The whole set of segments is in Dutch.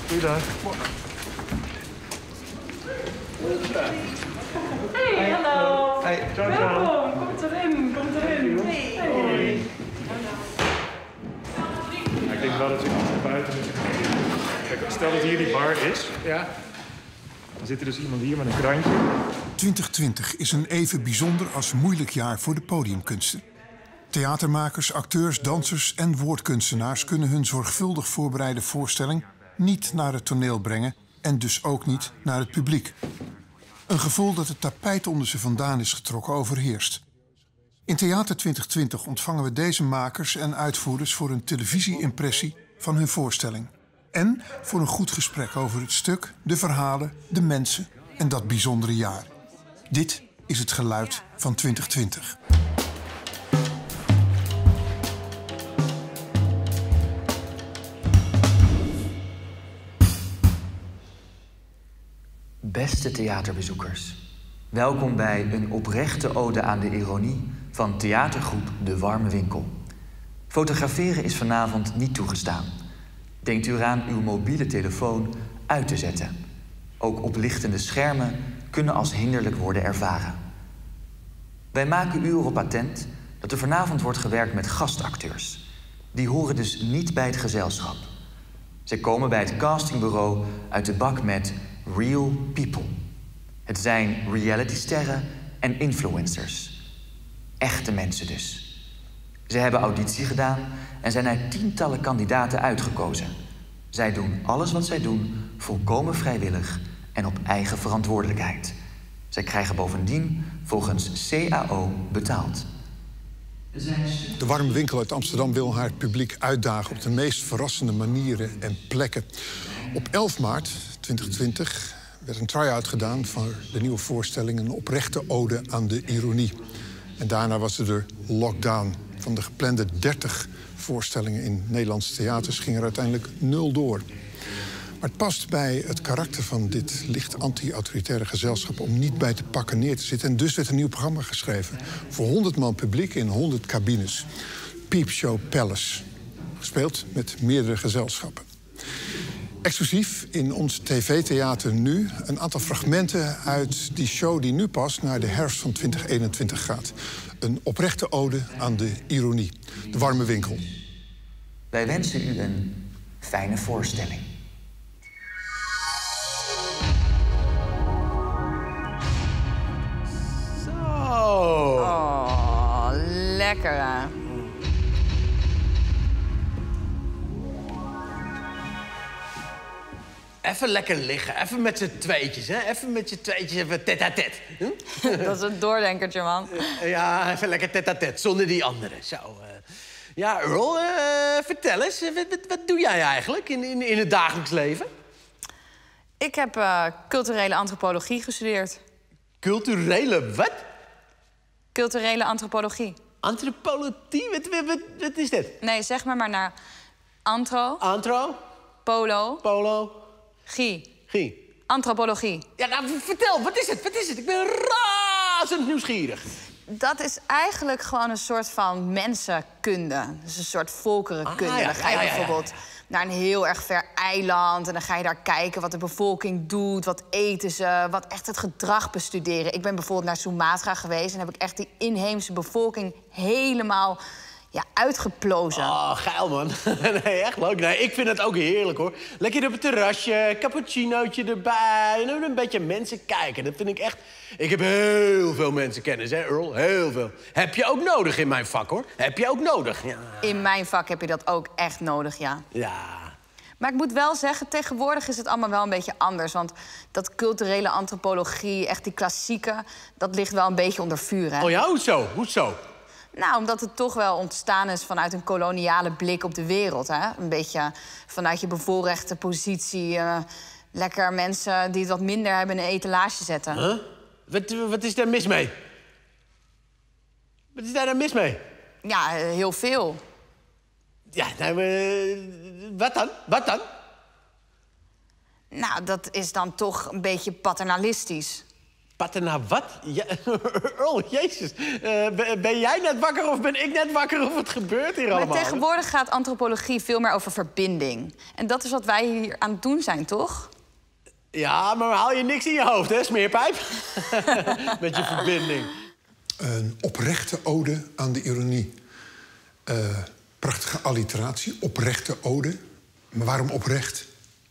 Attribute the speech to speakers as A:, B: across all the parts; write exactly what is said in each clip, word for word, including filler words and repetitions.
A: Goeiedag.
B: Hey, hallo.
A: Hey, ciao, ciao.
B: Welkom. Kom erin, kom erin. Hey. Hey.
A: Ja, ik denk wel dat je naar buiten moet. Kijk, stel dat hier die bar is. Ja. Dan zit er dus iemand hier met een krantje.
C: twintig twintig is een even bijzonder als moeilijk jaar voor de podiumkunsten. Theatermakers, acteurs, dansers en woordkunstenaars kunnen hun zorgvuldig voorbereide voorstelling niet naar het toneel brengen en dus ook niet naar het publiek. Een gevoel dat het tapijt onder ze vandaan is getrokken overheerst. In Theater twintig twintig ontvangen we deze makers en uitvoerders voor een televisie-impressie van hun voorstelling. En voor een goed gesprek over het stuk, de verhalen, de mensen en dat bijzondere jaar. Dit is het geluid van twintig twintig.
D: Beste theaterbezoekers, welkom bij een oprechte ode aan de ironie van theatergroep De Warme Winkel. Fotograferen is vanavond niet toegestaan. Denkt u eraan uw mobiele telefoon uit te zetten. Ook oplichtende schermen kunnen als hinderlijk worden ervaren. Wij maken u erop attent dat er vanavond wordt gewerkt met gastacteurs. Die horen dus niet bij het gezelschap. Zij komen bij het castingbureau uit de bak met real people. Het zijn realitysterren en influencers. Echte mensen dus. Ze hebben auditie gedaan en zijn uit tientallen kandidaten uitgekozen. Zij doen alles wat zij doen volkomen vrijwillig en op eigen verantwoordelijkheid. Zij krijgen bovendien volgens C A O betaald.
C: De Warme Winkel uit Amsterdam wil haar publiek uitdagen op de meest verrassende manieren en plekken. Op elf maart twintig twintig werd een try-out gedaan voor de nieuwe voorstelling, een oprechte ode aan de ironie. En daarna was er de lockdown. Van de geplande dertig voorstellingen in Nederlandse theaters ging er uiteindelijk nul door. Maar het past bij het karakter van dit licht anti-autoritaire gezelschap om niet bij te pakken neer te zitten. En dus werd een nieuw programma geschreven voor honderd man publiek in honderd cabines. Peepshow Palace. Gespeeld met meerdere gezelschappen. Exclusief in ons tv-theater nu een aantal fragmenten uit die show die nu pas naar de herfst van twintig eenentwintig gaat. Een oprechte ode aan de ironie. De Warme Winkel.
D: Wij wensen u een fijne voorstelling.
E: Zo.
F: Oh, lekker hè.
E: Even lekker liggen, even met z'n tweetjes, hè? Even met z'n tweetjes, even tête-à-tête. Hm?
F: Dat is een doordenkertje, man.
E: Ja, even lekker tête-à-tête, zonder die anderen. Zo. Uh... Ja, Earl, uh, vertel eens, wat, wat, wat doe jij eigenlijk in, in, in het dagelijks leven?
F: Ik heb uh, culturele antropologie gestudeerd.
E: Culturele wat?
F: Culturele antropologie.
E: Antropologie? Wat, wat, wat, wat is dit?
F: Nee, zeg maar maar naar antro.
E: Antro?
F: Polo.
E: Polo.
F: Gie.
E: Gie.
F: Antropologie.
E: Ja, nou, vertel, wat is het? Wat is het? Ik ben razend nieuwsgierig.
F: Dat is eigenlijk gewoon een soort van mensenkunde. Dus een soort volkerenkunde.
E: Ah, ja,
F: Dan ga je
E: ja, ja, ja,
F: bijvoorbeeld
E: ja.
F: naar een heel erg ver eiland... en dan ga je daar kijken wat de bevolking doet, wat eten ze... wat echt het gedrag bestuderen. Ik ben bijvoorbeeld naar Sumatra geweest... en heb ik echt die inheemse bevolking helemaal... Ja, uitgeplozen.
E: Oh, geil, man. Nee, echt leuk. Nee, ik vind het ook heerlijk, hoor. Lekker op het terrasje, cappuccinootje erbij... en een beetje mensen kijken. Dat vind ik echt... Ik heb heel veel mensenkennis, hè, Earl? Heel veel. Heb je ook nodig in mijn vak, hoor. Heb je ook nodig, ja.
F: In mijn vak heb je dat ook echt nodig, ja.
E: Ja.
F: Maar ik moet wel zeggen, tegenwoordig is het allemaal wel een beetje anders. Want dat culturele antropologie, echt die klassieke... dat ligt wel een beetje onder vuur, hè?
E: Oh ja, hoezo? Hoezo?
F: Nou, omdat het toch wel ontstaan is vanuit een koloniale blik op de wereld. Hè? Een beetje vanuit je bevoorrechte positie. Uh, lekker mensen die het wat minder hebben in een etalage zetten.
E: Huh? Wat, wat is daar mis mee? Wat is daar dan mis mee?
F: Ja, uh, heel veel.
E: Ja, nou, uh, wat dan? Wat dan?
F: Nou, dat is dan toch een beetje paternalistisch.
E: Spatten naar wat? Ja, oh, jezus. Uh, ben jij net wakker of ben ik net wakker of wat gebeurt hier allemaal?
F: Maar tegenwoordig gaat antropologie veel meer over verbinding. En dat is wat wij hier aan het doen zijn, toch?
E: Ja, maar haal je niks in je hoofd, hè, smeerpijp? Met je verbinding.
C: Een oprechte ode aan de ironie. Uh, prachtige alliteratie, oprechte ode. Maar waarom oprecht?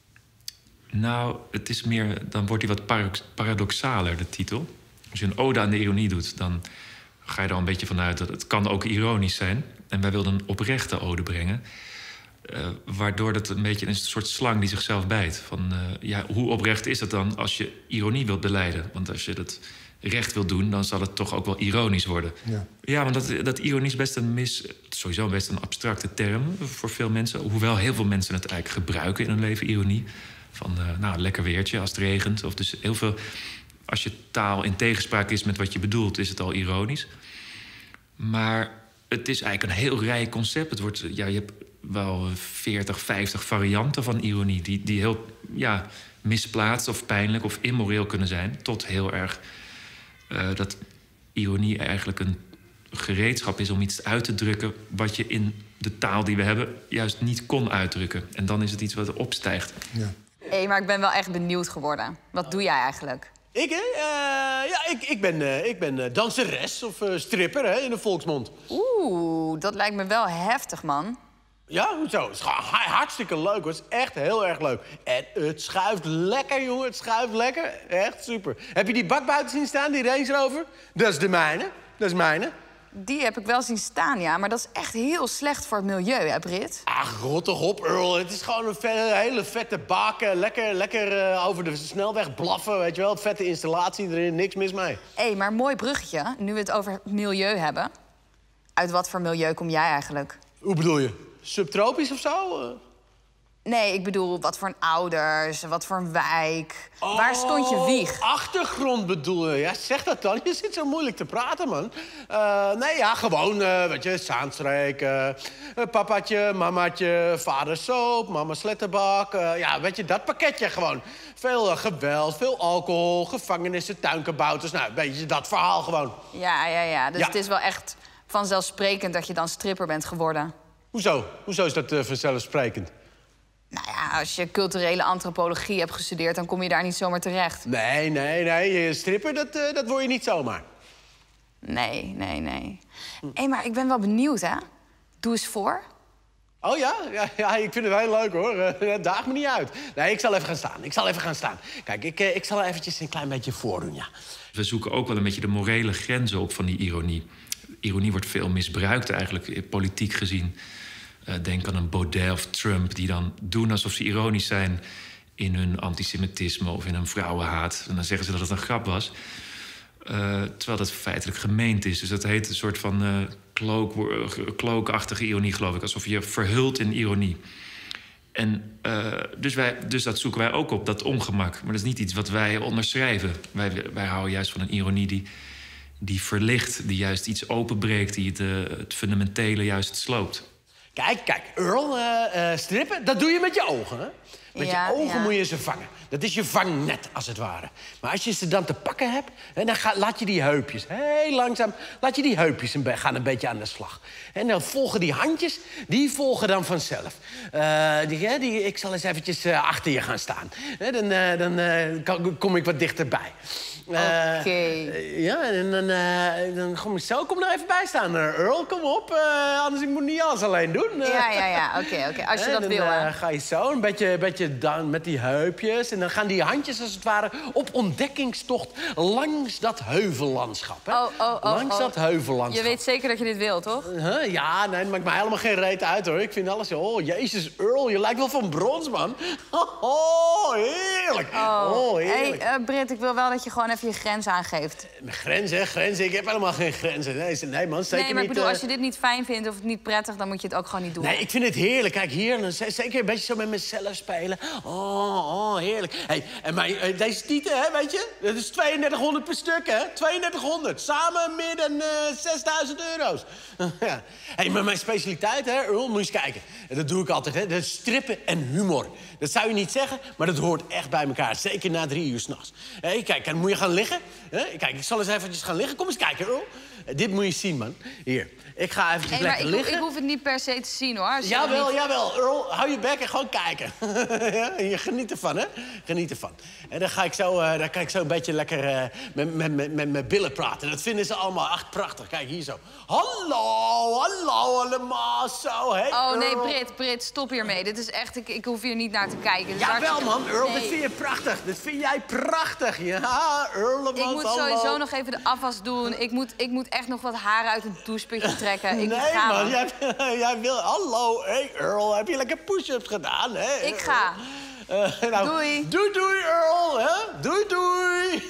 G: Nou, het is meer, dan wordt die wat paradox paradoxaler, de titel. Als je een ode aan de ironie doet, dan ga je er al een beetje vanuit dat het kan ook ironisch zijn. En wij wilden een oprechte ode brengen. Uh, waardoor het een beetje een soort slang die zichzelf bijt. Van, uh, ja, hoe oprecht is het dan als je ironie wilt belijden? Want als je dat recht wilt doen, dan zal het toch ook wel ironisch worden. Ja, ja want dat, dat ironie is best een mis... sowieso best een abstracte term voor veel mensen. Hoewel heel veel mensen het eigenlijk gebruiken in hun leven, ironie. Van, uh, nou, lekker weertje als het regent. Of dus heel veel... Als je taal in tegenspraak is met wat je bedoelt, is het al ironisch. Maar het is eigenlijk een heel rijk concept. Het wordt, ja, je hebt wel veertig, vijftig varianten van ironie... die, die heel ja, misplaatst of pijnlijk of immoreel kunnen zijn... tot heel erg uh, dat ironie eigenlijk een gereedschap is om iets uit te drukken... wat je in de taal die we hebben juist niet kon uitdrukken. En dan is het iets wat opstijgt.
C: Ja.
F: Hé, hey, maar ik ben wel echt benieuwd geworden. Wat doe jij eigenlijk?
E: Ik, hè? Uh, ja, ik, ik ben, uh, ik ben uh, danseres of uh, stripper, hè, in de volksmond.
F: Oeh, dat lijkt me wel heftig, man.
E: Ja, hoezo? Het is hartstikke leuk, hoor. Het is echt heel erg leuk. En het schuift lekker, jongen. Het schuift lekker. Echt super. Heb je die bak buiten zien staan, die Range Rover? Dat is de mijne. Dat is mijne.
F: Die heb ik wel zien staan, ja. Maar dat is echt heel slecht voor het milieu, hè, Brit?
E: Ach, rot toch op, Earl. Het is gewoon een ve hele vette bak. Lekker, lekker uh, over de snelweg blaffen, weet je wel. Vette installatie erin, niks mis mee.
F: Hé, hey, maar mooi bruggetje, nu we het over het milieu hebben. Uit wat voor milieu kom jij eigenlijk?
E: Hoe bedoel je? Subtropisch of zo? Uh...
F: Nee, ik bedoel, wat voor een ouders, wat voor een wijk. Oh, waar stond je wieg?
E: Achtergrond bedoel je? Ja, zeg dat dan. Je zit zo moeilijk te praten, man. Uh, nee, ja, gewoon, uh, weet je, Zaanstreek. Uh, papaatje, mamaatje, vader soap, mama sletterbak. Uh, ja, weet je, dat pakketje gewoon. Veel uh, geweld, veel alcohol, gevangenissen, tuinkabouters. Nou, een beetje dat verhaal gewoon.
F: Ja, ja, ja. Dus
E: ja.
F: Het is wel echt vanzelfsprekend dat je dan stripper bent geworden.
E: Hoezo? Hoezo is dat uh, vanzelfsprekend?
F: Nou ja, als je culturele antropologie hebt gestudeerd, dan kom je daar niet zomaar terecht.
E: Nee, nee, nee. Stripper, dat, uh, dat word je niet zomaar.
F: Nee, nee, nee. Hé, hey, maar ik ben wel benieuwd, hè? Doe eens voor.
E: Oh ja? Ja, ja, ik vind het heel leuk, hoor. Uh, daag me niet uit. Nee, ik zal even gaan staan. Ik zal even gaan staan. Kijk, ik, uh, ik zal eventjes een klein beetje voordoen, ja.
G: We zoeken ook wel een beetje de morele grenzen op van die ironie. Ironie wordt veel misbruikt eigenlijk, politiek gezien. Uh, denk aan een Baudet of Trump die dan doen alsof ze ironisch zijn in hun antisemitisme of in hun vrouwenhaat. En dan zeggen ze dat het een grap was. Uh, terwijl dat feitelijk gemeend is. Dus dat heet een soort van uh, cloak, cloakachtige ironie, geloof ik. Alsof je verhult in ironie. En uh, dus, wij, dus dat zoeken wij ook op, dat ongemak. Maar dat is niet iets wat wij onderschrijven. Wij, wij houden juist van een ironie die, die verlicht, die juist iets openbreekt, die het, uh, het fundamentele juist sloopt.
E: Kijk, kijk, Earl, uh, uh, strippen, dat doe je met je ogen, hè? Met
F: ja,
E: je ogen
F: ja.
E: moet je ze vangen. Dat is je vangnet, als het ware. Maar als je ze dan te pakken hebt, hè, dan ga, laat je die heupjes, heel langzaam... laat je die heupjes een gaan een beetje aan de slag. En dan volgen die handjes, die volgen dan vanzelf. Uh, die, die, ik zal eens eventjes uh, achter je gaan staan. Hè, dan uh, dan uh, kom ik wat dichterbij. Uh,
F: Oké. Okay.
E: Uh, ja, en dan, uh, dan kom ik zo. Kom er even bij staan, uh, Earl. Kom op, uh, anders ik moet niet alles alleen doen. Uh,
F: ja, ja, ja. Oké, okay, oké. Okay. Als je
E: uh,
F: dat wil, hè.
E: Dan uh, ga je zo, een beetje, beetje dan met die heupjes. En dan gaan die handjes, als het ware, op ontdekkingstocht langs dat heuvellandschap. Hè?
F: Oh, oh, oh,
E: langs
F: oh.
E: dat heuvellandschap.
F: Je weet zeker dat je dit wil, toch?
E: Huh? Ja, nee, dat maakt mij helemaal geen reet uit, hoor. Ik vind alles... Oh, jezus, Earl, je lijkt wel van brons, man. Oh, heerlijk.
F: Oh,
E: oh heerlijk.
F: Hé, hey, uh, Britt, ik wil wel dat je gewoon even je grens aangeeft.
E: Mijn grenzen, grenzen? Ik heb helemaal geen grenzen. Nee, nee man, zeker niet...
F: Nee, maar ik bedoel,
E: uh...
F: als je dit niet fijn vindt of het niet prettig, dan moet je het ook gewoon niet doen.
E: Nee, ik vind het heerlijk. Kijk, hier, dan zeker een beetje zo met mezelf spelen. Oh, oh, heerlijk. Hey, en mijn, deze tieten, hè, weet je? Dat is tweeëndertighonderd per stuk, hè? tweeëndertighonderd. Samen meer dan uh, zesduizend euro's. Ja. Hey, maar mijn specialiteit, hè, Earl, moet je eens kijken. Dat doe ik altijd, hè. Dat is strippen en humor. Dat zou je niet zeggen, maar dat hoort echt bij elkaar. Zeker na drie uur s'nachts. Hey, kijk, dan moet je gaan gaan liggen. Hè? Kijk, ik zal eens eventjes gaan liggen. Kom eens kijken, Earl. Uh, dit moet je zien, man. Hier, ik ga eventjes
F: hey,
E: lekker
F: ik,
E: liggen.
F: Ik hoef het niet per se te zien, hoor.
E: Jawel,
F: niet...
E: jawel. Earl, hou je bek en gewoon kijken. Ja, je geniet ervan, hè? Geniet ervan. En dan ga ik zo, uh, dan kan ik zo een beetje lekker uh, met, met, met, met mijn billen praten. Dat vinden ze allemaal echt prachtig. Kijk, hier zo. Hallo, hallo allemaal zo. Hey,
F: oh, nee,
E: Earl.
F: Brit, Brit, stop hiermee. Dit is echt... Ik, ik hoef hier niet naar te kijken. Dus
E: Jawel, man, Earl.
F: Nee.
E: Dit vind je prachtig. Dit vind jij prachtig. Ja, Earl.
F: Ik moet sowieso nog even de afwas doen. Ik moet, ik moet echt nog wat haar uit een doucheputje trekken. Ik
E: nee,
F: moet gaan,
E: man. Jij, jij wil... Hallo, hey, Earl. Heb je lekker push-ups gedaan, hè?
F: Ik ga.
E: Uh, nou,
F: doei.
E: Doei, doei, Earl. Hè? Doei, doei.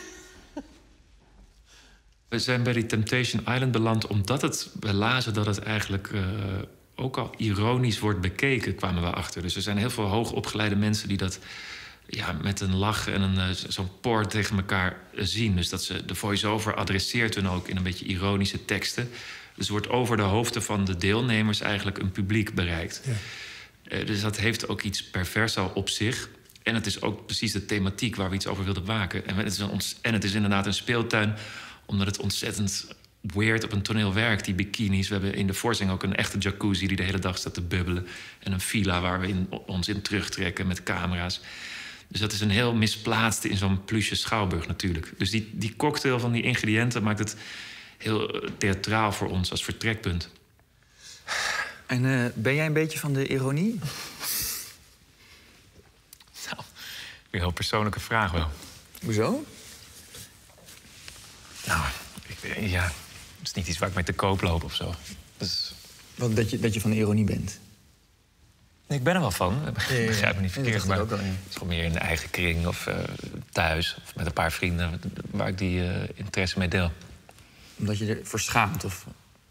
G: We zijn bij die Temptation Island beland omdat het, we lazen dat het eigenlijk uh, ook al ironisch wordt bekeken, kwamen we achter. Dus er zijn heel veel hoogopgeleide mensen die dat ja, met een lach en een, uh, zo'n poort tegen elkaar uh, zien. Dus dat ze de voice-over adresseert hun ook in een beetje ironische teksten. Dus er wordt over de hoofden van de deelnemers eigenlijk een publiek bereikt. Ja. Uh, dus dat heeft ook iets pervers al op zich. En het is ook precies de thematiek waar we iets over wilden waken. En het is, een ont- en het is inderdaad een speeltuin, omdat het ontzettend weird op een toneel werkt, die bikinis. We hebben in de voorstelling ook een echte jacuzzi die de hele dag staat te bubbelen. En een villa waar we in, ons in terugtrekken met camera's. Dus dat is een heel misplaatste in zo'n pluche schouwburg natuurlijk. Dus die, die cocktail van die ingrediënten maakt het heel theatraal voor ons als vertrekpunt.
D: En uh, ben jij een beetje van de ironie?
G: Nou, weer een heel persoonlijke vraag wel.
D: Hoezo?
G: Nou, ik, ja, het is niet iets waar ik mee te koop loop of zo. Dus...
D: Wat, dat, je, dat je van de ironie bent?
G: Nee, ik ben er wel van. Ik
D: ja, ja.
G: begrijp me niet verkeerd.
D: Ja,
G: maar
D: ook wel, ja.
G: het is gewoon meer in de eigen kring of uh, thuis. Of met een paar vrienden waar ik die uh, interesse mee deel.
D: Omdat je ervoor schaamt? Of...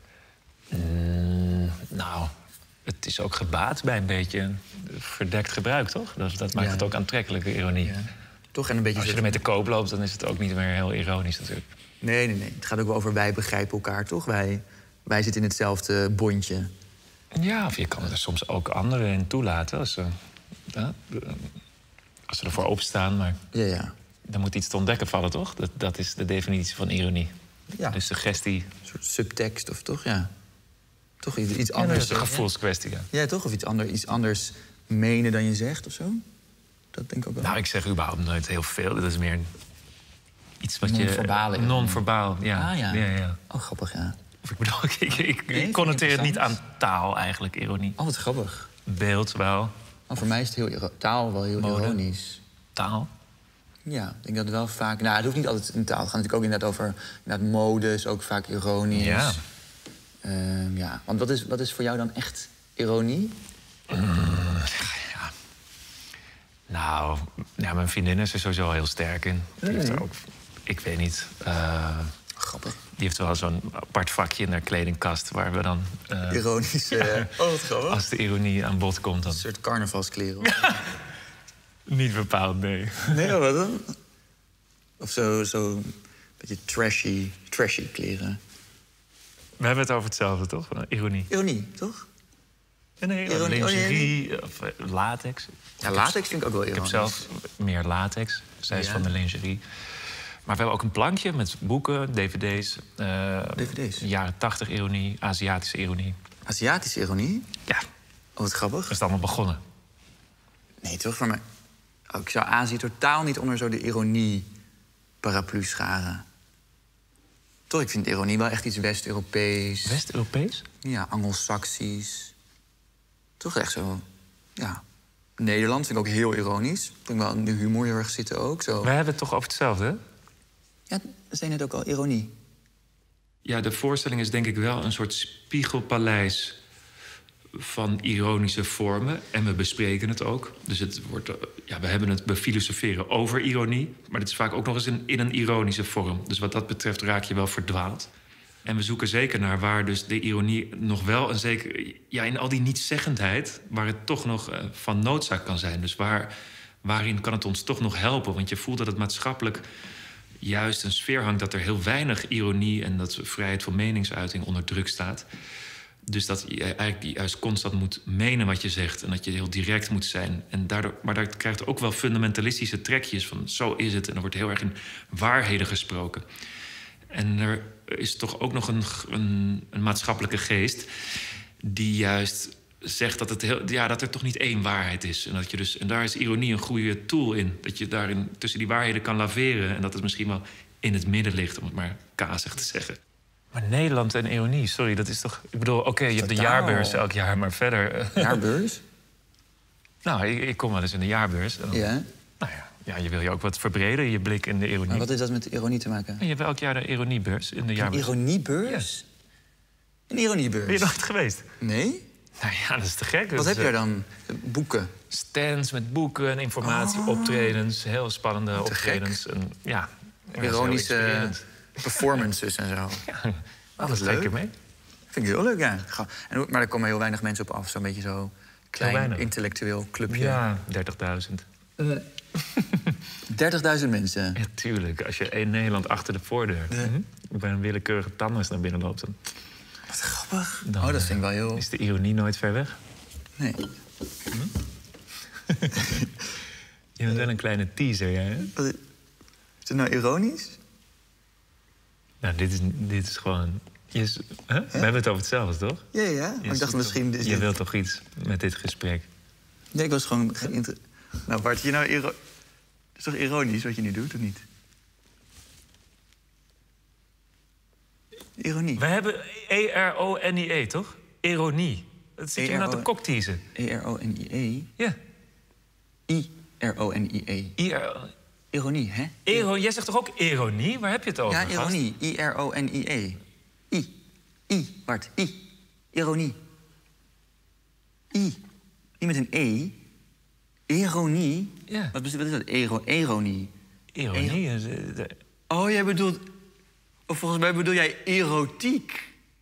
G: Mm, nou, het is ook gebaat bij een beetje verdekt gebruik, toch? Dat, dat maakt
D: ja.
G: het ook aantrekkelijke ironie.
D: Ja. Toch en een beetje
G: Als je ermee te koop loopt, dan is het ook niet meer heel ironisch natuurlijk.
D: Nee, nee, nee. Het gaat ook wel over wij begrijpen elkaar, toch? Wij, wij zitten in hetzelfde bondje.
G: Ja, of je kan er soms ook anderen in toelaten als ze, ja, als ze ervoor openstaan. Maar
D: ja, ja.
G: er moet iets te ontdekken vallen, toch? Dat, dat is de definitie van ironie.
D: Ja.
G: Dus suggestie.
D: Een soort subtekst of toch, ja. Toch iets, iets
G: Ja,
D: anders.
G: dat is een gevoelskwestie, ja.
D: Ja, toch? Of iets, ander, iets anders menen dan je zegt of zo? Dat denk ik ook wel.
G: Nou, ik zeg überhaupt nooit heel veel. Dat is meer iets wat je...
D: Non-verbale.
G: Non-verbaal, ja.
D: Ah, ja.
G: ja, ja.
D: Oh, grappig, ja.
G: Of ik bedoel, ik, ik, ik,
D: Nee,
G: ik connoteer het niet
D: interessant.
G: aan taal eigenlijk, ironie.
D: Oh, wat grappig.
G: Beeld wel.
D: Oh, voor mij is het heel, iro- taal wel heel
G: Mode.
D: ironisch.
G: Taal?
D: Ja, ik denk dat het wel vaak... Nou, het hoeft niet altijd in taal. Het gaat natuurlijk ook inderdaad over... Inderdaad, mode is ook vaak ironisch.
G: Ja.
D: Uh, ja. Want wat is, wat is voor jou dan echt ironie?
G: Uh, ja. Nou, ja, mijn vriendin is er sowieso heel sterk in. Die heeft er ook... Ik weet niet... Uh,
D: Grappig.
G: Die heeft wel zo'n apart vakje in haar kledingkast... waar we dan... Uh,
D: ironisch. Uh,
G: ja,
D: oh, wat grappig.
G: Als de ironie aan bod komt, dan...
D: Een soort carnavalskleren.
G: Niet bepaald, nee.
D: Nee, wat dan? Of zo, zo een beetje trashy, trashy kleren.
G: We hebben het over hetzelfde, toch? Ironie.
D: Ironie, toch?
G: Ja, nee,
D: Ironie,
G: lingerie
D: oh, nee, nee.
G: of uh, latex.
D: Ja, latex vind ik ook wel
G: Ik
D: ironisch.
G: heb zelf meer latex. Zij is
D: Ja.
G: van de lingerie. Maar we hebben ook een plankje met boeken, dvd's. Uh,
D: D V D's?
G: Jaren tachtig ironie, Aziatische ironie.
D: Aziatische ironie?
G: Ja,
D: Oh, wat grappig.
G: dat is allemaal begonnen.
D: Nee, toch? Voor mij... Oh, ik zou Azië totaal niet onder zo de ironie-paraplu scharen. Toch, ik vind ironie wel echt iets West-Europees.
G: West-Europees?
D: Ja, Anglo-Saxisch. Toch echt zo, ja. Nederland vind ik ook heel ironisch. Ik vind wel in de humor heel erg zitten ook. Zo.
G: We hebben het toch over hetzelfde, hè?
D: Ja, dat zei net ook al, ironie.
G: Ja, de voorstelling is denk ik wel een soort spiegelpaleis van ironische vormen. En we bespreken het ook. Dus het wordt, ja, we hebben het befilosoferen over ironie. Maar het is vaak ook nog eens in, in een ironische vorm. Dus wat dat betreft raak je wel verdwaald. En we zoeken zeker naar waar dus de ironie nog wel een zeker... Ja, in al die nietszeggendheid, waar het toch nog uh, van noodzaak kan zijn. Dus waar, waarin kan het ons toch nog helpen? Want je voelt dat het maatschappelijk juist een sfeer hangt... dat er heel weinig ironie en dat vrijheid van meningsuiting onder druk staat. Dus dat je eigenlijk juist constant moet menen wat je zegt. En dat je heel direct moet zijn. En daardoor, maar dat krijgt ook wel fundamentalistische trekjes van zo is het. En er wordt heel erg in waarheden gesproken. En er is toch ook nog een, een, een maatschappelijke geest die juist zegt dat, het heel, ja, dat er toch niet één waarheid is. En, dat je dus, en daar is ironie een goede tool in. Dat je daarin tussen die waarheden kan laveren. En dat het misschien wel in het midden ligt, om het maar kazig te zeggen. Maar Nederland en ironie, sorry, dat is toch... Ik bedoel, oké, okay, je hebt de jaarbeurs elk jaar, maar verder...
H: Jaarbeurs?
G: Nou, ik, ik kom wel eens in de jaarbeurs. En dan,
H: ja?
G: Nou ja, ja, je wil je ook wat verbreden, je blik in de ironie.
H: Maar wat heeft dat met ironie te maken?
G: En je hebt elk jaar de ironiebeurs in de jaarbeurs.
H: Een ironiebeurs? Ja. Een ironiebeurs?
G: Ben je nooit geweest?
H: Nee.
G: Nou ja, dat is te gek.
H: Wat
G: dus,
H: heb je er dan? Boeken?
G: Stands met boeken, informatie, oh. optredens. Heel spannende optredens. En, ja,
H: ironische performances en zo.
G: Ja, alles leuk mee.
H: Vind ik heel leuk, ja. En, maar er komen heel weinig mensen op af. Zo'n beetje zo klein intellectueel clubje.
G: Ja, dertigduizend.
H: Uh, dertigduizend mensen?
G: Ja, tuurlijk. Als je in Nederland achter de voordeur... De... Mm-hmm, bij een willekeurige tandarts naar binnen loopt... Dan...
H: Wat grappig.
G: Dan,
H: oh, dat vind ik wel heel...
G: Is de ironie nooit ver weg?
H: Nee.
G: Hm? Je bent wel een kleine teaser, ja, hè?
H: Wat is... is het nou ironisch?
G: Nou, dit is, dit is gewoon... Je is, huh? We hebben het over hetzelfde, toch?
H: Ja, ja. Maar ik dacht misschien...
G: Toch, je dit... wilt toch iets met dit gesprek?
H: Nee, ik was gewoon... Geïnter... Nou, Bart, je nou iro... Het is toch ironisch wat je nu doet, of niet? Ironie.
G: We hebben E R O N I E, toch? Ironie. Dat zit je naar de kok teasen.
H: E R O N I E?
G: Ja.
H: I R O N I E.
G: I R O...
H: Ironie, hè?
G: Ero... Jij zegt toch ook ironie? Waar heb je het over,
H: Ja, ironie. I R O N I E. I. I, Bart. I. Ironie. I. Niet met een E. Ironie.
G: Ja.
H: Wat is dat? Ero, ironie.
G: Ironie?
H: Is, uh, oh, jij bedoelt... Of volgens mij bedoel jij erotiek.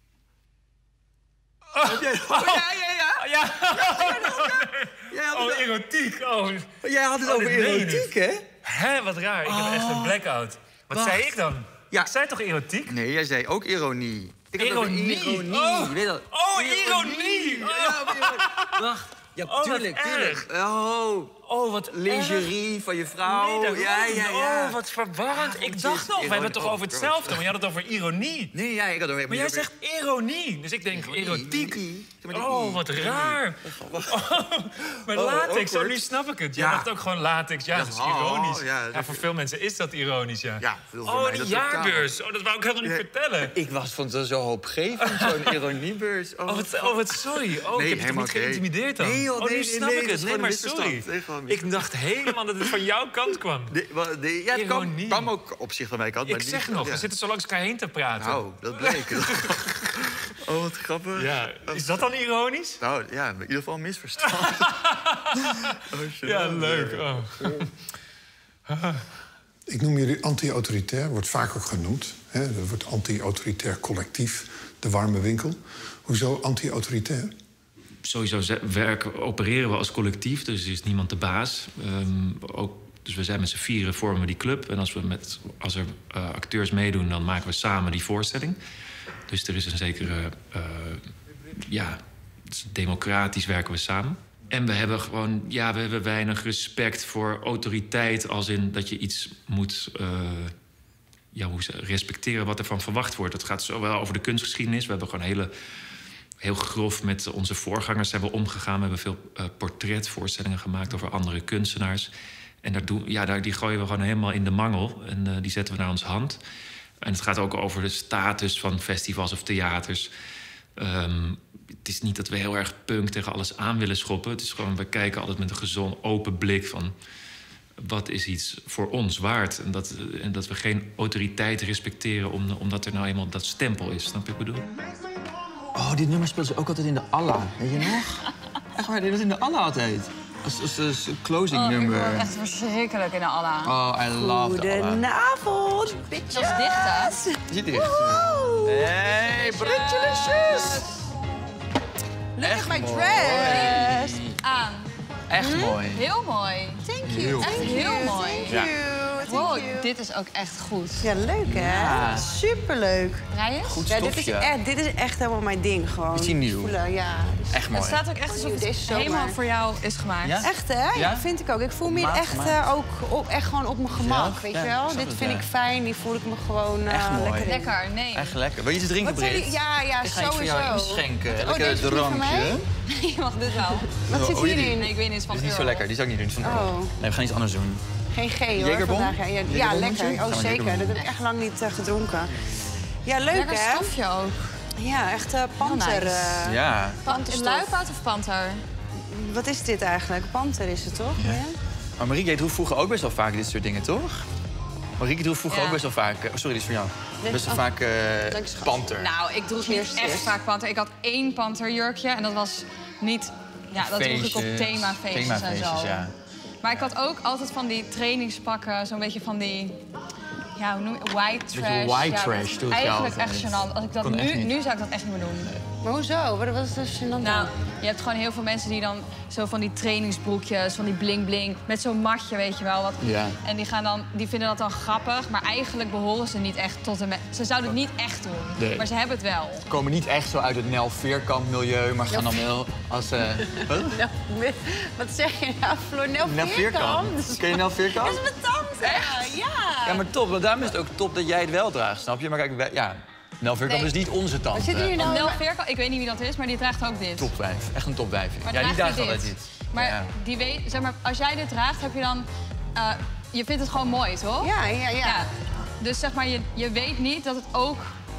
G: Oh,
H: jij... oh ja, ja, ja.
G: ja.
H: ja.
G: Oh, erotiek. Oh.
H: Jij had het
G: oh,
H: over erotiek, hè?
G: Hè, wat raar. Ik oh. heb echt een blackout. Wat Wacht. zei ik dan?
H: Ja.
G: Ik zei toch erotiek?
H: Nee, jij zei ook ironie. Ik
G: ironie?
H: ironie.
G: Oh,
H: weet dat?
G: oh ironie.
H: Oh. Ja, Wacht. Ja,
G: oh,
H: tuurlijk, tuurlijk. Oh,
G: oh, wat
H: lingerie erg. Van je vrouw.
G: Nee,
H: ja, ja, ja.
G: Oh, wat verwarrend. Ja, ik dacht nog, we hebben het toch over hetzelfde, maar je had het over ironie.
H: Nee, ja, ik had het over...
G: Maar jij zegt ironie, dus ik denk erotiek. Oh, wat raar. Oh, maar latex, oh, nu snap ik het. Je dacht ook gewoon latex, ja, dat is ironisch. Ja, voor veel mensen is dat ironisch, ja.
H: Ja, veel
G: oh, die jaarbeurs. Oh, dat wou ik helemaal niet vertellen.
H: Ik was van zo hoopgevend, zo'n ironiebeurs.
G: Oh, wat, oh, wat sorry. Oh, ik heb je toch niet geïntimideerd dan?
H: Nee,
G: oh, nu snap ik het. Nee, maar sorry. Ik dacht helemaal dat het van jouw kant kwam.
H: Ja, het kwam, kwam ook op zich van mijn kant.
G: Ik zeg nog, we zitten zo langs elkaar heen te praten.
H: Nou, dat bleek. Oh, wat grappig.
G: Ja, is dat dan ironisch?
H: Nou, ja, in ieder geval een misverstand.
G: oh, ja, leuk. Oh.
C: Ik noem jullie anti-autoritair, wordt vaak ook genoemd. Hè? Er wordt anti-autoritair collectief, de warme winkel. Hoezo anti-autoritair?
G: Sowieso werken, opereren we als collectief, dus er is niemand de baas. Um, ook, dus we zijn met z'n vieren, vormen we die club. En als, we met, als er uh, acteurs meedoen, dan maken we samen die voorstelling. Dus er is een zekere... Uh, ja, dus democratisch werken we samen. En we hebben gewoon... Ja, we hebben weinig respect voor autoriteit... als in dat je iets moet... Uh, ja, hoe ze, respecteren wat er van verwacht wordt. Het gaat zowel over de kunstgeschiedenis. We hebben gewoon hele... heel grof met onze voorgangers hebben omgegaan. We hebben veel uh, portretvoorstellingen gemaakt over andere kunstenaars. En daar doen, ja, daar, die gooien we gewoon helemaal in de mangel. En uh, die zetten we naar onze hand. En het gaat ook over de status van festivals of theaters. Um, het is niet dat we heel erg punk tegen alles aan willen schoppen. Het is gewoon, we kijken altijd met een gezond, open blik van... wat is iets voor ons waard? En dat, en dat we geen autoriteit respecteren... Om, omdat er nou eenmaal dat stempel is. Snap je wat ik bedoel?
H: Oh, dit nummer speelt ze ook altijd in de Alla. Weet je nog? Echt waar, dit was in de Alla altijd. Als, als, als closing
F: oh,
H: nummer.
F: Ik echt verschrikkelijk in de Alla.
H: Oh, I love the Alla.
B: Goedenavond, bitches.
F: Dat is dicht, hè?
H: Is het dicht? Hey,
B: Britjelesjes.
F: Look at my dress. Aan.
H: Echt hm? mooi.
F: Heel mooi.
B: Thank you.
F: Echt heel mooi.
B: Thank you.
F: Wow, dit is ook echt goed.
I: Ja, leuk hè?
H: Ja.
I: Superleuk.
F: Draai eens?
H: Goed
I: Ja,
H: stof,
I: dit is,
H: ja.
I: echt, dit is echt helemaal mijn ding gewoon.
H: Is die nieuw?
I: Voelen, ja.
H: Echt mooi.
F: Het staat ook echt alsof het
I: Deze zomer.
F: helemaal voor jou is gemaakt.
H: Ja?
I: Echt hè? Ja,
H: Ja?
I: vind ik ook. Ik voel
H: Op
I: me hier
H: maat
I: echt,
H: gemaakt.
I: eh, ook op, echt gewoon op mijn gemak,
H: Zelf?
I: weet
H: Ja,
I: je
H: ik
I: wel?
H: snap
I: Dit
H: het,
I: vind
H: ja.
I: ik fijn, hier voel ik me gewoon eh,
H: Echt mooi.
I: lekker in.
F: Lekker, nee.
H: Echt lekker. Wil je iets drinken,
I: Wat zou
H: Brit?
I: die- Ja, ja,
H: Ik ga iets
I: sowieso.
H: voor jou inschenken.
I: Oh,
H: Lekker
I: deze is niet van
H: drankje.
I: mij?
F: Je mag dit wel.
I: Wat
H: Oh,
I: zit
H: oh, jullie-
I: hierin?
F: Nee, ik weet niet eens van
H: Dit is niet zo
F: Earl.
H: lekker. Die zou ik niet doen. Van
I: Oh.
H: Earl. Nee, we gaan iets anders doen.
I: Geen G hoor
H: Jegerbom?
I: vandaag. Ja, ja,
H: Jegerbom
I: lekker.
H: moet je?
I: Oh
H: Gaan we
I: zeker.
H: Jegerbom.
I: Dat heb ik echt lang niet eh, gedronken. Ja, leuk
F: Lekker
I: hè?
F: stofje ook.
I: Ja, echt eh panter.
F: nice.
I: eh,
H: Ja.
I: panterstof.
F: Luipaard of panter?
I: Wat is dit eigenlijk? Panter is het toch? Ja.
H: Maar Marieke, jij droeg vroeger ook best wel vaak dit soort dingen, toch? Marieke droeg vroeger
F: Ja.
H: ook best wel vaak... eh, Oh, sorry, dit is voor jou.
I: Dit-
H: Best wel
I: oh.
H: vaak eh,
I: Dank, schat.
H: panter.
F: Nou, ik droeg
I: Cheers,
F: niet echt
I: cheers.
F: vaak panter. Ik had één panterjurkje en dat was niet... Ja, dat droeg ik op
H: Feestjes,
F: themafeestjes en
H: themafeestjes,
F: zo.
H: ja.
F: Maar ik had ook altijd van die trainingspakken, zo'n beetje van die... Ja, hoe noem je white trash.
H: Beetje white
F: ja,
H: trash
F: dat-
H: doe ik
F: Eigenlijk
H: altijd.
F: echt gênant. Als ik dat
H: Kon echt
F: nu,
H: niet.
F: nu zou ik dat echt niet meer doen.
I: Maar hoezo? Wat was dus dan?
F: Nou, je hebt gewoon heel veel mensen die dan zo van die trainingsbroekjes, van die bling-bling, met zo'n matje, weet je wel. Wat.
H: Ja.
F: En die, gaan dan, die vinden dat dan grappig, maar eigenlijk behoren ze niet echt tot de me- Ze zouden het niet echt doen,
H: Nee.
F: maar ze hebben het wel.
H: Ze komen niet echt zo uit het Nel Veerkamp milieu, maar gaan dan wel als... eh wat?
I: Nou, wat zeg je nou, Floor? Nel
H: Nel
I: Veerkamp?
H: Veerkamp? Ken je Nel Veerkamp?
I: Dat is mijn tante. Ja.
H: Ja, maar top. Want daarom is het ook top dat jij het wel draagt, snap je? Maar kijk, wij- ja, Nel Veerkamp
F: Nee.
H: is niet onze tante.
I: Wat zit hier nou?
F: Nel Veerkamp, ik weet niet wie dat is, maar die draagt ook dit.
H: Topwijf. Echt een topwijf.
F: Maar
H: Ja, die
F: draagt
H: draagt
F: hij
H: altijd
F: dit?
H: dit.
F: Maar,
H: Ja.
F: die weet, zeg maar als jij dit draagt, heb je dan... eh, je vindt het gewoon mooi, toch?
I: Ja, ja, ja.
F: Dus zeg maar, je, je weet niet dat het ook...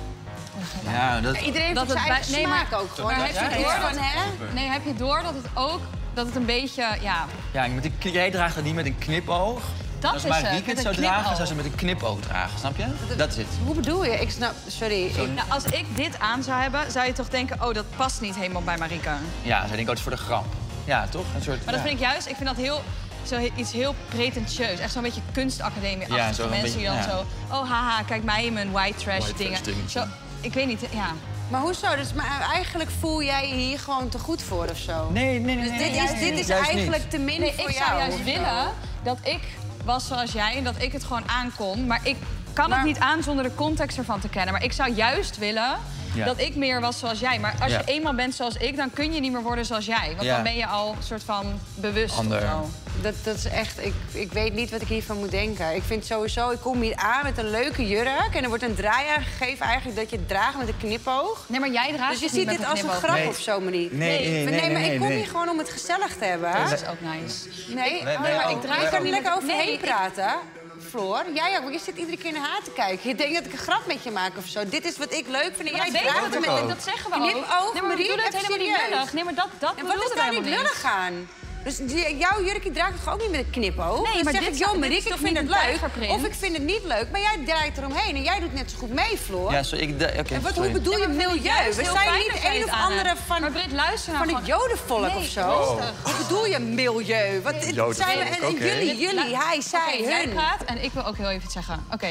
H: Ja, dat...
I: Ja, iedereen heeft
F: Dat
I: op zijn
F: het
I: eigen
F: bij- nee,
I: smaak
F: maar-
I: ook gewoon.
F: maar
I: Dat
F: heb
I: is
F: je
I: er
F: door
I: iets
F: dat-
I: van, hè?
F: Nee, heb je door dat het ook... Dat het een beetje, ja...
H: Ja, met een, jij draagt het niet met een knipoog.
F: Dat
H: Als
F: is het,
H: Marieke
F: met
H: het
F: een
H: zou dragen,
F: knipoog.
H: zou ze met een knipoog dragen, snap je? Dat is het.
I: Hoe bedoel je? Ik snap... Sorry. Ik,
F: Nou, als ik dit aan zou hebben, zou je toch denken... oh, dat past niet helemaal bij Marika.
H: Ja, zij denken, oh, het is voor de grap. Ja, toch? Een soort...
F: Maar dat
H: ja.
F: vind ik juist... Ik vind dat heel... Zo he- iets heel pretentieus. Echt zo'n beetje kunstacademie-achtige
H: Ja, zo een
F: mensen die dan
H: beetje- ja.
F: zo... Oh, haha, kijk mij in mijn white trash
H: White
F: dingen.
H: trash dingetje.
F: Zo, ik weet niet, ja.
I: Maar hoezo? Dus, maar eigenlijk voel jij je hier gewoon te goed voor of zo?
H: Nee, nee, nee.
I: Dus
H: nee,
I: dit
H: nee,
I: is,
H: nee,
I: dit
H: nee,
I: is
H: juist
I: eigenlijk
H: niet.
I: te min
F: Nee,
I: voor
F: ik
I: jou.
F: zou juist
I: of zo?
F: willen dat ik was zoals jij en dat ik het gewoon aankon. Maar ik kan
I: Maar-
F: het niet aan zonder de context ervan te kennen. Maar ik zou juist willen
H: Ja.
F: dat ik meer was zoals jij. Maar als
H: Ja.
F: je eenmaal bent zoals ik, dan kun je niet meer worden zoals jij. Want
H: Ja.
F: dan ben je al een soort van bewust
H: Ander.
F: of zo.
I: Dat, dat is echt... Ik, ik weet niet wat ik hiervan moet denken. Ik vind sowieso... Ik kom hier aan met een leuke jurk... en er wordt een draai aangegeven eigenlijk dat je het draagt met een knipoog.
F: Nee, maar jij draagt
I: Dus je
F: het niet
I: ziet
F: met
I: dit als een
F: knipoog.
I: grap
H: Nee.
I: of zo, Marie.
H: Nee, nee, nee,
I: maar,
H: nee,
I: maar
H: nee,
I: ik kom
H: nee.
I: hier gewoon om het gezellig te hebben. hè?
F: Dat is ook nice.
I: Nee,
H: Wij-
I: oh,
H: wij
I: ja,
H: ook.
I: ik draai
H: Wij
I: er
H: ook.
I: niet lekker overheen
F: Nee, ik-
I: praten. Floor, jij ook, want je zit iedere keer naar haar te kijken. Je denkt dat ik een grap met je maak of zo. Dit is wat ik leuk vind en
F: Maar
I: jij
F: dat,
I: draagt
F: weten
I: het
F: we
I: met
F: toch?
I: een
F: dat zeggen we
I: knipoog.
F: ook. Nee, maar we
I: Marie,
F: doen het
I: even
F: helemaal niet
I: serieus.
F: lullig. Nee, maar dat, dat
I: En wat is
F: bedoelden we
I: daar niet
F: helemaal
I: lullig aan? Dus die- jouw jurkje draagt het toch ook niet met een knipoog?
F: Nee,
I: dan
F: maar
I: zeg
F: dit
I: ik,
F: is-
I: joh,
F: dit is
I: Marieke, ik
F: toch
I: vind
F: niet
I: het
F: een
I: leuk.
F: tijgerprint?
I: Of ik vind het niet leuk, maar jij draait eromheen en jij doet net zo goed mee, Floor.
H: Ja, zo, ik... de- Oké,
I: En wat,
H: sorry.
I: hoe bedoel je
F: Nee, maar
I: milieu?
F: juist
I: We
F: heel
I: zijn
F: fijn
I: niet
F: dat jij
I: een
F: dit
I: of
F: aan
I: andere
F: hebt.
I: van,
F: Maar Britt, luister nou
I: van het
F: gewoon.
I: jodenvolk
F: Nee,
I: of zo.
F: rustig.
I: Wat bedoel je, milieu? Wat, het
H: Jodenvolk,
I: zijn we, en, en
H: oké.
I: jullie, jullie, hij, zij,
F: Oké, jij
I: hun.
F: praat en ik wil ook heel even iets zeggen. Oké,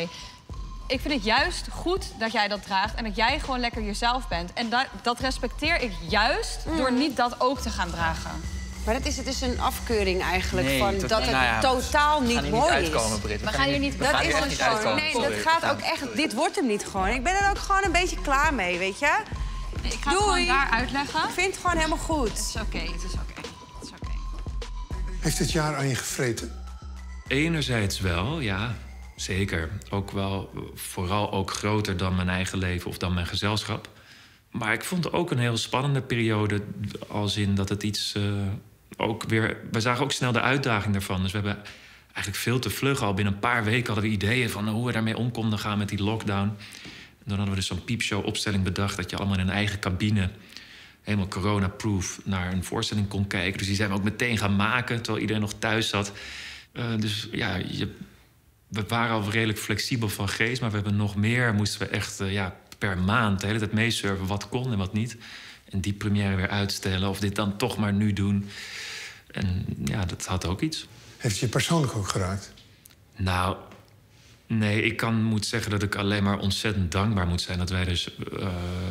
F: ik vind het juist goed dat jij dat draagt en dat jij gewoon lekker jezelf bent. En dat, dat respecteer ik juist door niet dat ook te gaan dragen.
I: Maar dat is, het is een afkeuring eigenlijk
H: Nee,
I: van
H: tot-
I: dat het
H: nou ja,
I: totaal
H: We
I: niet
H: gaan hier
I: mooi
H: niet uitkomen,
I: is.
H: Britt.
F: We gaan hier niet-
H: we
I: Dat
H: gaan
I: is
H: hier echt
I: het
H: niet
I: gewoon.
H: uitkomen.
I: Nee,
H: Sorry.
I: dat gaat ook echt. Dit wordt hem niet gewoon. Ik ben er ook gewoon een beetje klaar mee, weet je?
F: Ik ga het
I: Doei.
F: gewoon daar uitleggen.
I: Ik vind het gewoon helemaal goed.
F: Het is oké, het is oké. Het is oké.
C: Heeft dit jaar aan je gevreten?
G: Enerzijds wel, ja, zeker. Ook wel, eh, vooral ook groter dan mijn eigen leven of dan mijn gezelschap. Maar ik vond het ook een heel spannende periode. Als in dat het iets eh, ook weer... We zagen ook snel de uitdaging daarvan. Dus we hebben eigenlijk veel te vlug al. Binnen een paar weken hadden we ideeën van hoe we daarmee om konden gaan met die lockdown. En dan hadden we dus zo'n piepshow-opstelling bedacht... dat je allemaal in een eigen cabine, helemaal corona-proof, naar een voorstelling kon kijken. Dus die zijn we ook meteen gaan maken, terwijl iedereen nog thuis zat. Uh, dus ja, je, we waren al redelijk flexibel van geest... maar we hebben nog meer, moesten we echt uh, ja, per maand de hele tijd meesurfen... wat kon en wat niet. En die première weer uitstellen of dit dan toch maar nu doen. En ja, dat had ook iets.
C: Heeft je persoonlijk ook geraakt?
G: Nou, nee, ik kan, moet zeggen dat ik alleen maar ontzettend dankbaar moet zijn... dat wij dus... Uh,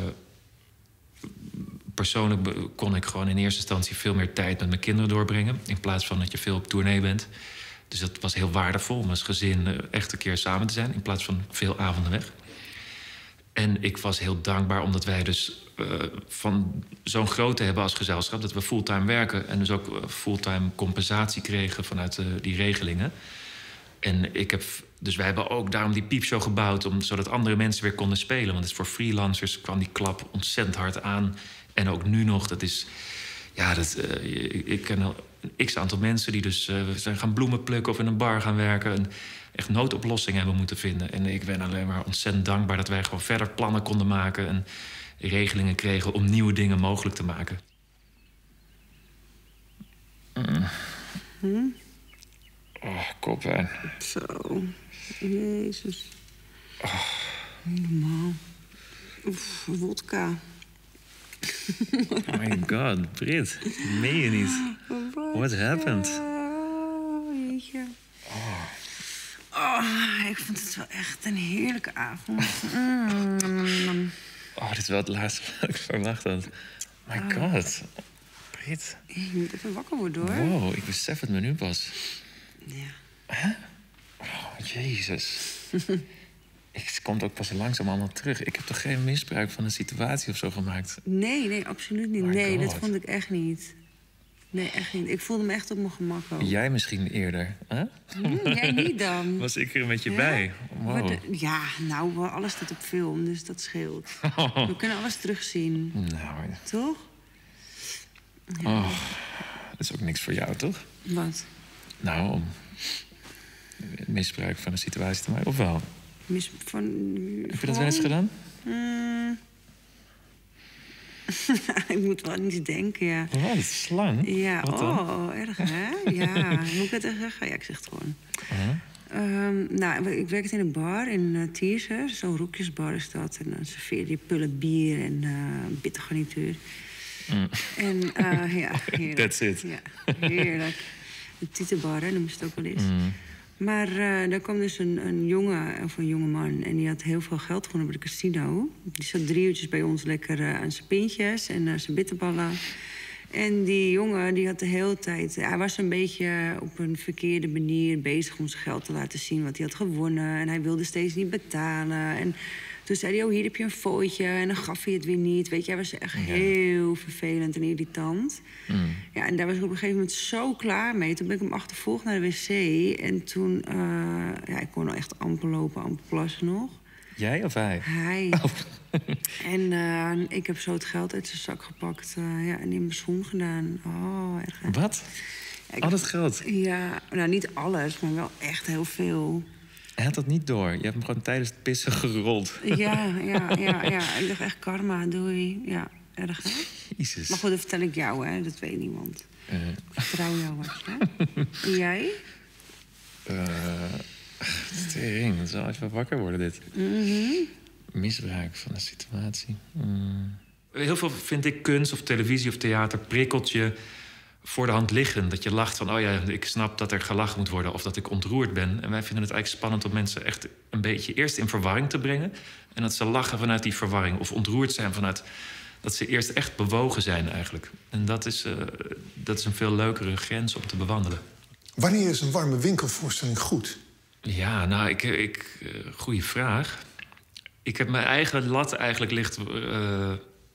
G: persoonlijk kon ik gewoon in eerste instantie veel meer tijd met mijn kinderen doorbrengen... in plaats van dat je veel op tournee bent. Dus Dus dat was heel waardevol om als gezin uh, echt een keer samen te zijn... in plaats van veel avonden weg. En ik was heel dankbaar omdat wij dus uh, van zo'n grootte hebben als gezelschap... dat we fulltime werken en dus ook uh, fulltime compensatie kregen vanuit uh, die regelingen. En ik heb, dus wij hebben ook daarom die piepshow gebouwd... Om, zodat andere mensen weer konden spelen. Want het is voor freelancers kwam die klap ontzettend hard aan. En ook nu nog, dat is... Ja, dat, uh, ik, ik ken al een x-aantal mensen die dus uh, zijn gaan bloemen plukken... of in een bar gaan werken... En, echt noodoplossingen hebben moeten vinden. En ik ben alleen maar ontzettend dankbaar... dat wij gewoon verder plannen konden maken... en regelingen kregen om nieuwe dingen mogelijk te maken. Mm.
I: Hm?
G: Oh, koppijn.
I: Zo. Jezus.
G: Oh.
I: Normaal. Oef, wodka.
G: Oh my god, Brit. Meen je niet? What happened?
I: Oh, jeetje. Oh. Oh, ik vond het wel echt een heerlijke avond. Mm.
G: Oh, dit is wel het laatste wat ik verwacht had. My oh. god. Brit.
I: Je moet even wakker worden, hoor.
G: Wow, ik besef het me nu pas.
I: Ja.
G: Hè? Oh, jezus. Het komt ook pas langzaam allemaal terug. Ik heb toch geen misbruik van een situatie of zo gemaakt?
I: Nee, nee, absoluut niet.
G: My
I: nee,
G: god.
I: dat vond ik echt niet. Nee, echt niet. Ik voelde me echt op mijn gemak ook.
G: Jij misschien eerder, hè?
I: Hm, jij niet dan.
G: Was ik er een beetje
I: ja?
G: bij? Wow.
I: De, ja, nou, alles staat op film, dus dat scheelt. Oh. We kunnen alles terugzien.
G: Nou,
I: toch?
G: Ja. Oh, dat is ook niks voor jou, toch?
I: Wat?
G: Nou, om misbruik van een situatie te maken, of wel?
I: Mis van...
G: Heb je dat wel eens gedaan?
I: Mm. Ik moet wel niet denken, ja.
G: Wat? Slang?
I: Ja,
G: wat dan?
I: Oh, erg, hè? Ja, moet ik het echt zeggen? Ja, ik zeg het gewoon. Uh-huh. Um, nou, ik werkte in een bar in uh, Thierse. Zo'n roekjesbar is dat. En dan serveerde je pullen bier en uh, bitter garnituur. Mm. En uh, ja, heerlijk.
G: That's it.
I: Ja, heerlijk. De Tietenbar, hè, noemen ze het ook wel eens. Mm. Maar uh, daar kwam dus een, een jongen, of een jonge man... en die had heel veel geld gewonnen bij de casino. Die zat drie uurtjes bij ons lekker uh, aan zijn pintjes en uh, zijn bitterballen. En die jongen, die had de hele tijd... Hij was een beetje op een verkeerde manier bezig om zijn geld te laten zien... wat hij had gewonnen. En hij wilde steeds niet betalen. En toen zei hij, oh, hier heb je een fooitje. En dan gaf hij het weer niet. Weet je, hij was echt ja. heel vervelend en irritant. Mm. Ja, en daar was ik op een gegeven moment zo klaar mee. Toen ben ik hem achtervolgd naar de wc. En toen, uh, ja, ik kon echt amper lopen, amper plassen nog.
G: Jij of hij?
I: Hij. Oh. En uh, ik heb zo het geld uit zijn zak gepakt. Uh, ja, en in mijn schoen gedaan. Oh, erg. Hè?
G: Wat? Ja, Al dat geld?
I: Ja, nou niet alles, maar wel echt heel veel.
G: Hij had dat niet door. Je hebt hem gewoon tijdens het pissen gerold.
I: Ja, ja, ja, ja. Ik dacht echt karma, doei. Ja, erg, hè?
G: Jezus.
I: Maar goed, dat vertel ik jou, hè. Dat weet niemand. Uh. Ik vertrouw jou wat, hè? En jij?
G: Uh, tering, het zal even wakker worden, dit.
I: Mm-hmm.
G: Misbruik van de situatie. Mm. Heel veel vind ik kunst of televisie of theater prikkelt je voor de hand liggen. Dat je lacht van, oh ja, ik snap dat er gelachen moet worden... of dat ik ontroerd ben. En wij vinden het eigenlijk spannend om mensen echt een beetje... eerst in verwarring te brengen. En dat ze lachen vanuit die verwarring. Of ontroerd zijn vanuit dat ze eerst echt bewogen zijn eigenlijk. En dat is, uh, dat is een veel leukere grens om te bewandelen.
C: Wanneer is een warme winkelvoorstelling goed?
G: Ja, nou, ik... ik uh, goeie vraag. Ik heb mijn eigen lat eigenlijk ligt... Uh,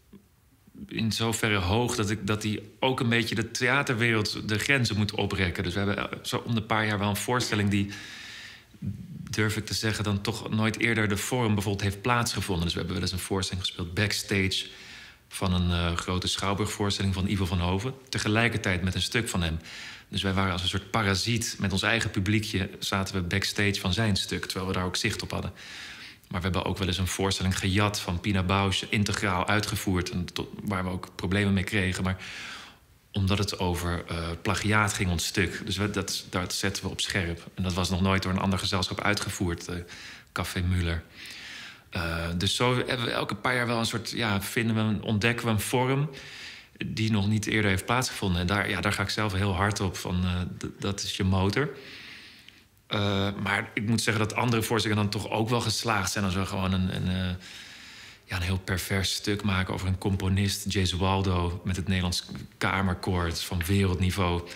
G: in zoverre hoog dat, ik, dat die ook een beetje de theaterwereld de grenzen moet oprekken. Dus we hebben zo om de paar jaar wel een voorstelling die, durf ik te zeggen, dan toch nooit eerder de vorm bijvoorbeeld heeft plaatsgevonden. Dus we hebben wel eens een voorstelling gespeeld backstage van een uh, grote Schouwburgvoorstelling van Ivo van Hoven. Tegelijkertijd met een stuk van hem. Dus wij waren als een soort parasiet met ons eigen publiekje zaten we backstage van zijn stuk, terwijl we daar ook zicht op hadden. Maar we hebben ook wel eens een voorstelling gejat van Pina Bausch, integraal uitgevoerd. En tot, waar we ook problemen mee kregen. Maar omdat het over uh, plagiaat ging, ons stuk. Dus we, dat, dat zetten we op scherp. En dat was nog nooit door een ander gezelschap uitgevoerd. Uh, Café Muller. Uh, dus zo hebben we elke paar jaar wel een soort... Ja, vinden we, ontdekken we een vorm die nog niet eerder heeft plaatsgevonden. En daar, ja, daar ga ik zelf heel hard op. Van, uh, d- dat is je motor. Uh, maar ik moet zeggen dat andere voorstellingen dan toch ook wel geslaagd zijn. Als we gewoon een, een, uh, ja, een heel pervers stuk maken over een componist, Gesualdo, met het Nederlands Kamerkoor van wereldniveau.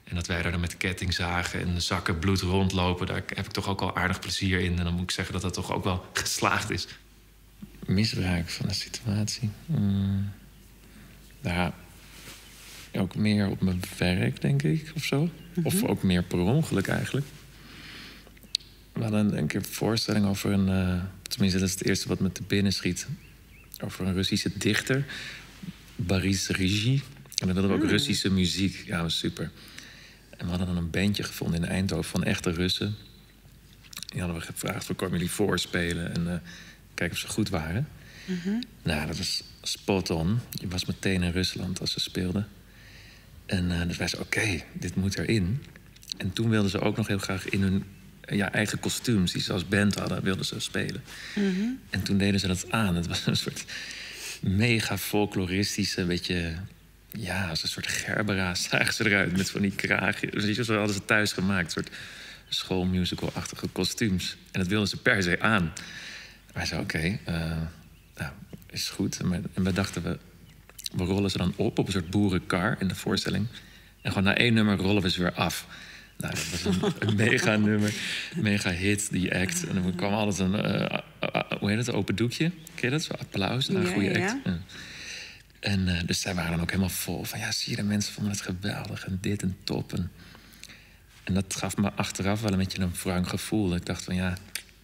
G: En dat wij daar dan met kettingzagen en zakken bloed rondlopen... daar heb ik toch ook al aardig plezier in. En dan moet ik zeggen dat dat toch ook wel geslaagd is. Misbruik van de situatie. Hmm. Ja, ook meer op mijn werk, denk ik, of zo. Mm-hmm. Of ook meer per ongeluk, eigenlijk. We hadden een keer een voorstelling over een... Uh, tenminste, dat is het eerste wat me te binnen schiet. Over een Russische dichter, Boris Rigi. En dan wilden we ook mm. Russische muziek. Ja, dat was super. En we hadden dan een bandje gevonden in Eindhoven van echte Russen. Die hadden we gevraagd, we komen jullie voorspelen en uh, kijken of ze goed waren. Mm-hmm. Nou, dat was spot on. Je was meteen in Rusland als ze speelden. En uh, dus wij zeiden, oké, okay, dit moet erin. En toen wilden ze ook nog heel graag in hun ja, eigen kostuums... die ze als band hadden, wilden ze spelen. Mm-hmm. En toen deden ze dat aan. Het was een soort mega folkloristische, beetje... ja, als een soort gerbera zagen ze eruit met van die kraagjes. Dus zo hadden ze thuis gemaakt, een soort schoolmusical-achtige kostuums. En dat wilden ze per se aan. Wij zeiden, oké, okay, uh, nou, is goed. En we, en we dachten, we, we rollen ze dan op op een soort boerenkar in de voorstelling. En gewoon na één nummer rollen we ze weer af. Nou, dat was een, een mega nummer, mega hit, die act. En dan kwam altijd een, uh, uh, uh, hoe heet het, open doekje. Ken je dat? Zo applaus naar een goede act. Ja. Ja. En uh, dus zij waren dan ook helemaal vol van... ja, zie je, de mensen vonden het geweldig en dit en top. En, en dat gaf me achteraf wel een beetje een wrang gevoel. Ik dacht van, ja...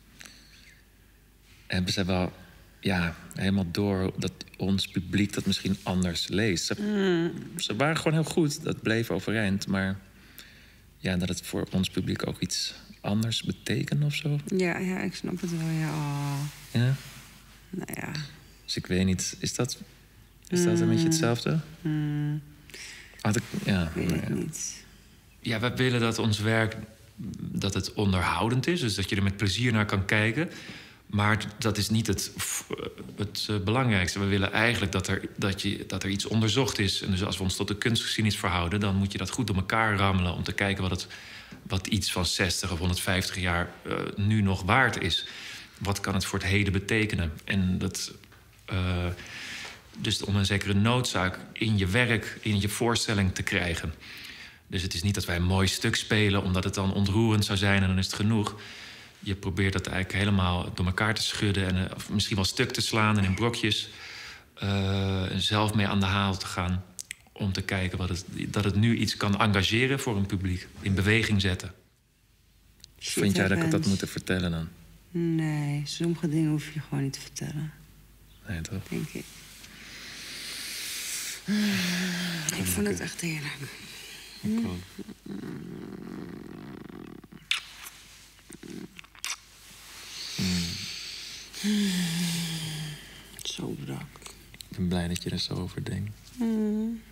G: hebben ze wel ja, helemaal door dat ons publiek dat misschien anders leest. Ze, mm. ze waren gewoon heel goed, dat bleef overeind. Maar ja, dat het voor ons publiek ook iets anders betekent of zo.
I: Ja, ja, ik snap het wel, ja. Oh.
G: Ja?
I: Nou ja.
G: Dus ik weet niet, is dat... Is dat een beetje hetzelfde?
I: Mm.
G: Had ik, ja,
I: weet
G: nou ja.
I: niet.
G: Ja, wij willen dat ons werk dat het onderhoudend is. Dus dat je er met plezier naar kan kijken. Maar dat is niet het, het uh, belangrijkste. We willen eigenlijk dat er, dat, je, dat er iets onderzocht is. En dus als we ons tot de kunstgeschiedenis verhouden... dan moet je dat goed door elkaar rammelen... om te kijken wat, het, wat iets van zestig of honderdvijftig jaar uh, nu nog waard is. Wat kan het voor het heden betekenen? En dat... Uh, Dus om een zekere noodzaak in je werk, in je voorstelling te krijgen. Dus het is niet dat wij een mooi stuk spelen... omdat het dan ontroerend zou zijn en dan is het genoeg. Je probeert dat eigenlijk helemaal door elkaar te schudden... en uh, of misschien wel stuk te slaan en in brokjes... Uh, zelf mee aan de haal te gaan... om te kijken wat het, dat het nu iets kan engageren voor een publiek. In beweging zetten.
I: Shit,
G: Vind jij dat ik het had moeten vertellen dan?
I: Nee, sommige dingen hoef je gewoon niet te vertellen.
G: Nee, toch?
I: Denk ik. Ik vond het echt heerlijk.
G: Ik ook.
I: Zo brak.
G: Ik ben blij dat je er zo over denkt.
I: Mm.